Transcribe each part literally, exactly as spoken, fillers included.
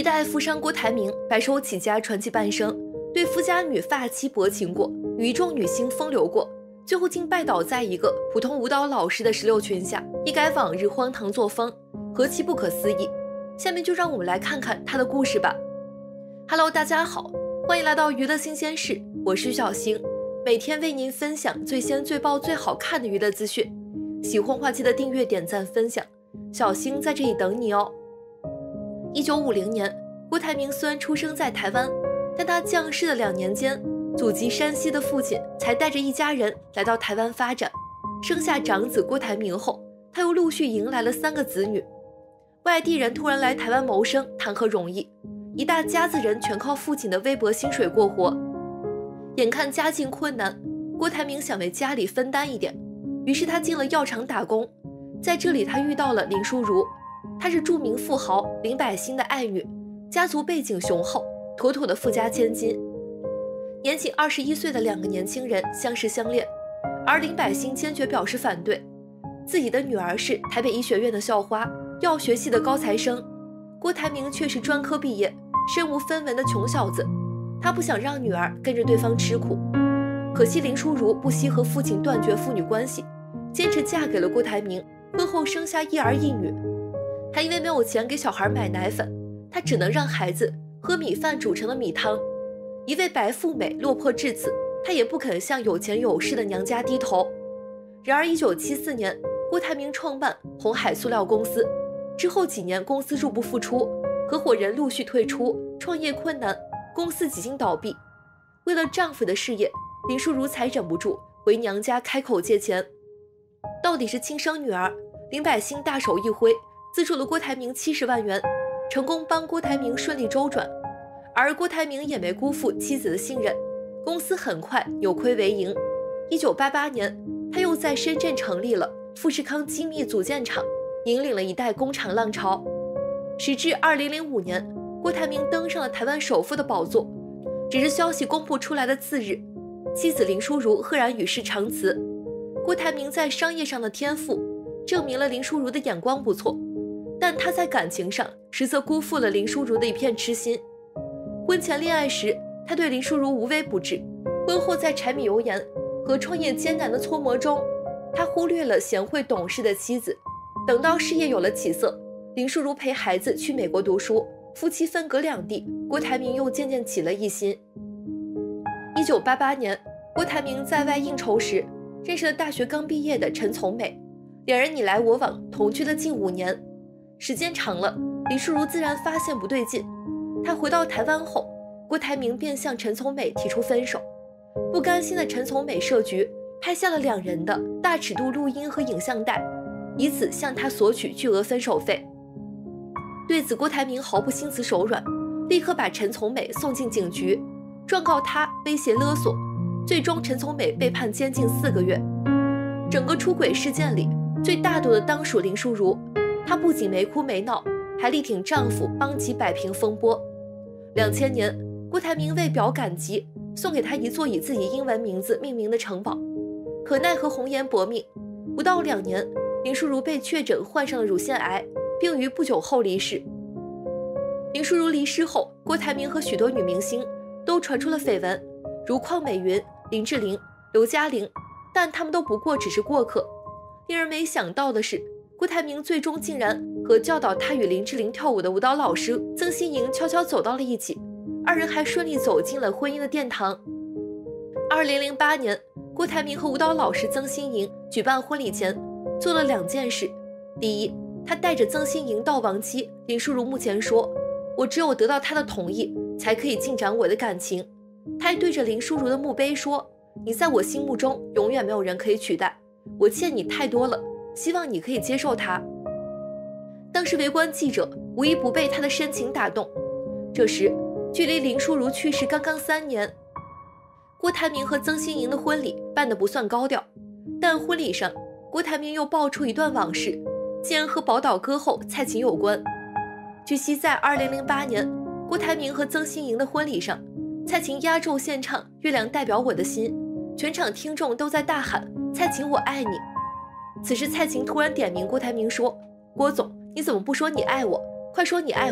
一代富商郭台铭白手起家，传奇半生，对富家女发妻薄情过，与一众女星风流过，最后竟拜倒在一个普通舞蹈老师的石榴裙下，一改往日荒唐作风，何其不可思议！下面就让我们来看看他的故事吧。Hello， 大家好，欢迎来到娱乐新鲜事，我是小星，每天为您分享最鲜最爆最好看的娱乐资讯。喜欢话记得订阅、点赞、分享，小星在这里等你哦。一九五零年，郭台铭虽然出生在台湾，但他降世的两年间，祖籍山西的父亲才带着一家人来到台湾发展。生下长子郭台铭后，他又陆续迎来了三个子女。外地人突然来台湾谋生，谈何容易？一大家子人全靠父亲的微薄薪水过活。眼看家境困难，郭台铭想为家里分担一点，于是他进了药厂打工。在这里，他遇到了林淑如，她是著名富豪林百欣的爱女，家族背景雄厚，妥妥的富家千金。年仅二十一岁的两个年轻人相识相恋，而林百欣坚决表示反对，自己的女儿是台北医学院的校花，药学系的高材生，郭台铭却是专科毕业，身无分文的穷小子，他不想让女儿跟着对方吃苦。可惜林淑如不惜和父亲断绝父女关系，坚持嫁给了郭台铭，婚后生下一儿一女。还因为没有钱给小孩买奶粉，他只能让孩子喝米饭煮成的米汤。一位白富美落魄至此，他也不肯向有钱有势的娘家低头。然而一九七四年，郭台铭创办红海塑料公司，之后几年公司入不敷出，合伙人陆续退出，创业困难，公司几经倒闭。为了丈夫的事业，林淑如才忍不住回娘家开口借钱。到底是亲生女儿，林百欣大手一挥，资助了郭台铭七十万元，成功帮郭台铭顺利周转。而郭台铭也没辜负妻子的信任，公司很快扭亏为盈。一九八八年，他又在深圳成立了富士康精密组件厂，引领了一代工厂浪潮。时至二零零五年，郭台铭登上了台湾首富的宝座。只是消息公布出来的次日，妻子林淑如赫然与世长辞。郭台铭在商业上的天赋证明了林淑如的眼光不错，但他在感情上实则辜负了林淑如的一片痴心。婚前恋爱时，他对林淑如无微不至，婚后在柴米油盐和创业艰难的搓磨中，他忽略了贤惠懂事的妻子。等到事业有了起色，林淑如陪孩子去美国读书，夫妻分隔两地，郭台铭又渐渐起了疑心。一九八八年，郭台铭在外应酬时认识了大学刚毕业的陈从美，两人你来我往，同居了近五年。时间长了，林淑如自然发现不对劲。她回到台湾后，郭台铭便向陈从美提出分手。不甘心的陈从美设局，拍下了两人的大尺度录音和影像带，以此向他索取巨额分手费。对此，郭台铭毫不心慈手软，立刻把陈从美送进警局，状告他威胁勒索。最终，陈从美被判监禁四个月。整个出轨事件里，最大度的当属林淑如，她不仅没哭没闹，还力挺丈夫，帮其摆平风波。两千年，郭台铭为表感激，送给他一座以自己英文名字命名的城堡。可奈何红颜薄命，不到两年，林淑如被确诊患上了乳腺癌，并于不久后离世。林淑如离世后，郭台铭和许多女明星都传出了绯闻，如邝美云、林志玲、刘嘉玲，但他们都不过只是过客。令人没想到的是，郭台铭最终竟然和教导他与林志玲跳舞的舞蹈老师曾心莹悄悄走到了一起，二人还顺利走进了婚姻的殿堂。二零零八年，郭台铭和舞蹈老师曾心莹举办婚礼前做了两件事。第一，他带着曾心莹到亡妻林淑如墓前说，我只有得到她的同意才可以进展我的感情。他还对着林淑如的墓碑说，你在我心目中永远没有人可以取代，我欠你太多了，希望你可以接受它。当时围观记者无一不被他的深情打动。这时距离林淑如去世刚刚三年，郭台铭和曾心莹的婚礼办得不算高调，但婚礼上郭台铭又爆出一段往事，竟然和宝岛歌后蔡琴有关。据悉，在二零零八年郭台铭和曾心莹的婚礼上，蔡琴压轴献唱《月亮代表我的心》，全场听众都在大喊蔡琴我爱你。此时蔡琴突然点名郭台铭说，郭总，你怎么不说你爱我，快说你爱我，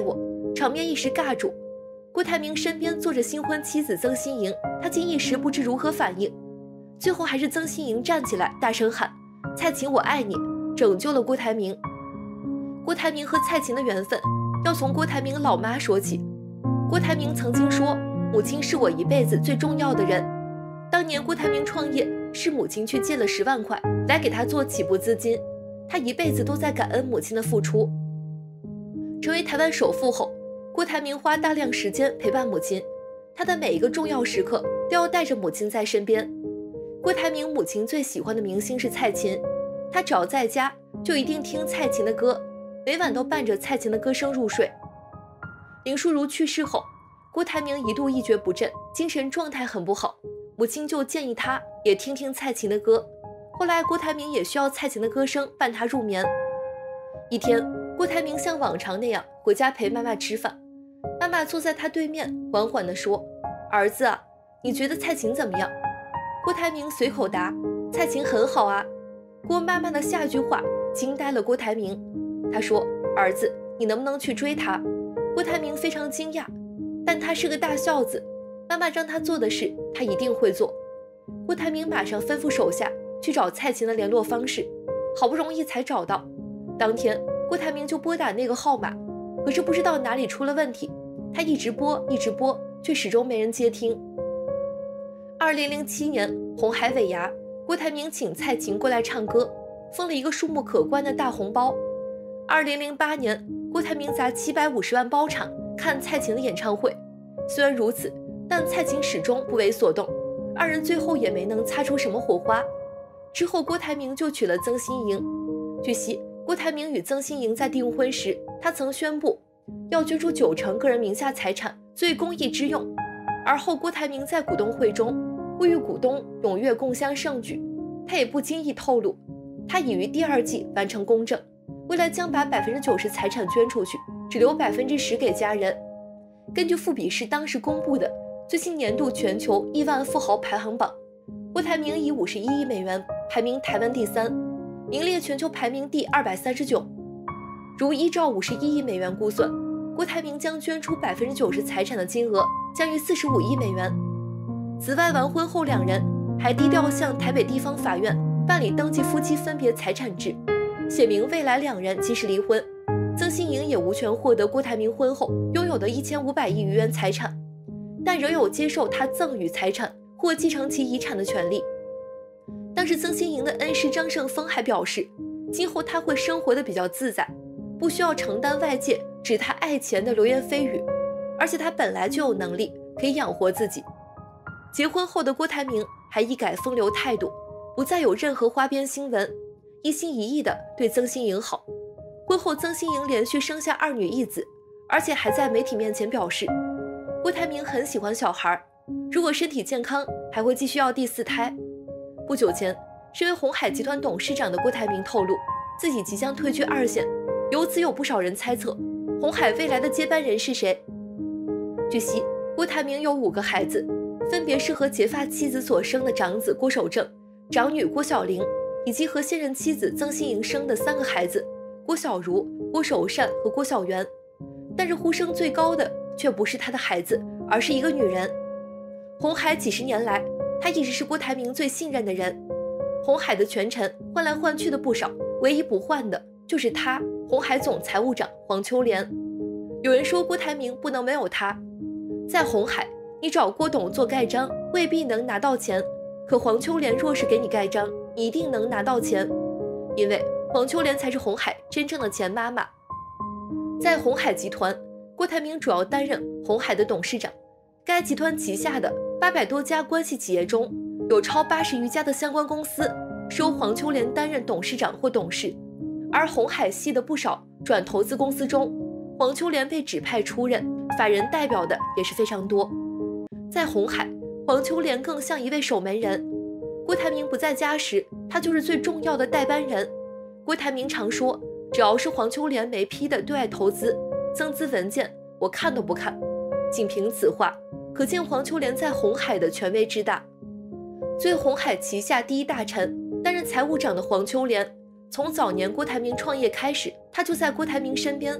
场面一时尬住。郭台铭身边坐着新婚妻子曾心莹，他竟一时不知如何反应。最后还是曾心莹站起来大声喊：“蔡琴，我爱你！”拯救了郭台铭。郭台铭和蔡琴的缘分要从郭台铭老妈说起。郭台铭曾经说：“母亲是我一辈子最重要的人。”当年郭台铭创业，是母亲去借了十万块来给他做起步资金，他一辈子都在感恩母亲的付出。成为台湾首富后，郭台铭花大量时间陪伴母亲，他的每一个重要时刻都要带着母亲在身边。郭台铭母亲最喜欢的明星是蔡琴，他只要在家就一定听蔡琴的歌，每晚都伴着蔡琴的歌声入睡。林淑如去世后，郭台铭一度一蹶不振，精神状态很不好，母亲就建议他也听听蔡琴的歌。后来郭台铭也需要蔡琴的歌声伴他入眠。一天，郭台铭像往常那样回家陪妈妈吃饭，妈妈坐在他对面，缓缓地说：“儿子啊，你觉得蔡琴怎么样？”郭台铭随口答：“蔡琴很好啊。”郭妈妈的下句话惊呆了郭台铭，他说：“儿子，你能不能去追她？”郭台铭非常惊讶，但他是个大孝子，妈妈让他做的事，他一定会做。郭台铭马上吩咐手下去找蔡琴的联络方式，好不容易才找到。当天，郭台铭就拨打那个号码，可是不知道哪里出了问题，他一直拨一直拨，却始终没人接听。二零零七年，红海尾牙，郭台铭请蔡琴过来唱歌，封了一个数目可观的大红包。二零零八年，郭台铭砸七百五十万包场看蔡琴的演唱会，虽然如此，但蔡琴始终不为所动，二人最后也没能擦出什么火花。之后，郭台铭就娶了曾心莹。据悉，郭台铭与曾心莹在订婚时，他曾宣布要捐出九成个人名下财产作为公益之用。而后，郭台铭在股东会中呼吁股东踊跃共襄盛举，他也不经意透露，他已于第二季完成公证，未来将把百分之九十财产捐出去，只留百分之十给家人。根据富比士当时公布的最新年度全球亿万富豪排行榜，郭台铭以五十一亿美元排名台湾第三，名列全球排名第二百三十九。如依照五十一亿美元估算，郭台铭将捐出百分之九十财产的金额将逾四十五亿美元。此外，完婚后两人还低调向台北地方法院办理登记夫妻分别财产制，写明未来两人即使离婚，曾心莹也无权获得郭台铭婚后拥有的一千五百亿余元财产，但仍有接受他赠与财产或继承其遗产的权利。当时曾心莹的恩师张胜峰还表示，今后他会生活得比较自在，不需要承担外界指他爱钱的流言蜚语，而且他本来就有能力可以养活自己。结婚后的郭台铭还一改风流态度，不再有任何花边新闻，一心一意地对曾心莹好。婚后，曾心莹连续生下二女一子，而且还在媒体面前表示，郭台铭很喜欢小孩，如果身体健康，还会继续要第四胎。不久前，身为鸿海集团董事长的郭台铭透露，自己即将退居二线，由此有不少人猜测，鸿海未来的接班人是谁。据悉，郭台铭有五个孩子，分别是和结发妻子所生的长子郭守正、长女郭晓玲，以及和现任妻子曾心莹生的三个孩子郭晓茹、郭守善和郭晓媛。但是呼声最高的却不是他的孩子，而是一个女人。鸿海几十年来，他一直是郭台铭最信任的人。鸿海的权臣换来换去的不少，唯一不换的就是他，鸿海总财务长黄秋莲。有人说郭台铭不能没有他，在鸿海，你找郭董做盖章未必能拿到钱，可黄秋莲若是给你盖章，你一定能拿到钱，因为黄秋莲才是鸿海真正的钱妈妈。在鸿海集团，郭台铭主要担任鸿海的董事长。该集团旗下的八百多家关系企业中，有超八十余家的相关公司是由黄秋莲担任董事长或董事，而鸿海系的不少转投资公司中，黄秋莲被指派出任法人代表的也是非常多。在鸿海，黄秋莲更像一位守门人。郭台铭不在家时，他就是最重要的代班人。郭台铭常说，只要是黄秋莲没批的对外投资、增资文件，我看都不看。仅凭此话，可见黄秋莲在鸿海的权威之大。作为鸿海旗下第一大臣，担任财务长的黄秋莲，从早年郭台铭创业开始，他就在郭台铭身边。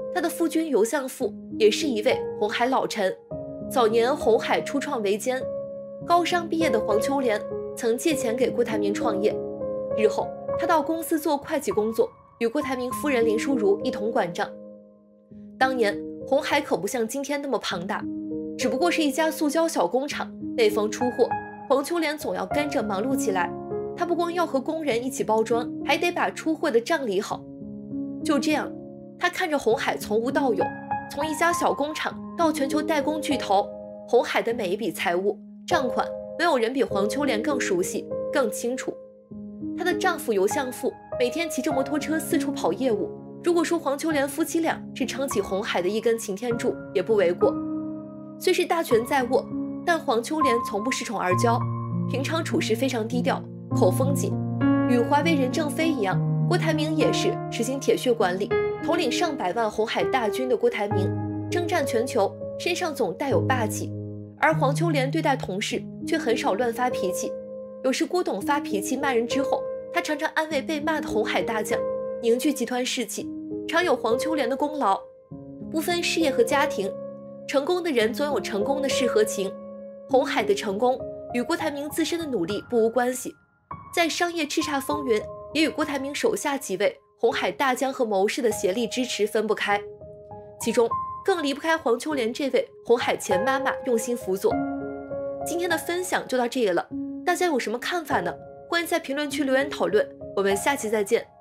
他的夫君尤相父也是一位红海老臣。早年红海初创维艰，高商毕业的黄秋莲曾借钱给郭台铭创业，日后他到公司做会计工作，与郭台铭夫人林淑如一同管账。当年红海可不像今天那么庞大，只不过是一家塑胶小工厂，每逢出货，黄秋莲总要跟着忙碌起来。他不光要和工人一起包装，还得把出货的账理好。就这样，他看着红海从无到有，从一家小工厂到全球代工巨头，红海的每一笔财务账款，没有人比黄秋莲更熟悉、更清楚。她的丈夫尤相父每天骑着摩托车四处跑业务，如果说黄秋莲夫妻俩是撑起红海的一根擎天柱，也不为过。虽是大权在握，但黄秋莲从不恃宠而骄，平常处事非常低调，口风紧，与华为任正非一样。郭台铭也是实行铁血管理，统领上百万红海大军的郭台铭征战全球，身上总带有霸气。而黄秋莲对待同事却很少乱发脾气，有时郭董发脾气骂人之后，他常常安慰被骂的红海大将，凝聚集团士气，常有黄秋莲的功劳。不分事业和家庭，成功的人总有成功的事和情。红海的成功与郭台铭自身的努力不无关系，在商业叱咤风云，也与郭台铭手下几位红海大将和谋士的协力支持分不开，其中更离不开黄秋莲这位红海前妈妈用心辅佐。今天的分享就到这里了，大家有什么看法呢？欢迎在评论区留言讨论，我们下期再见。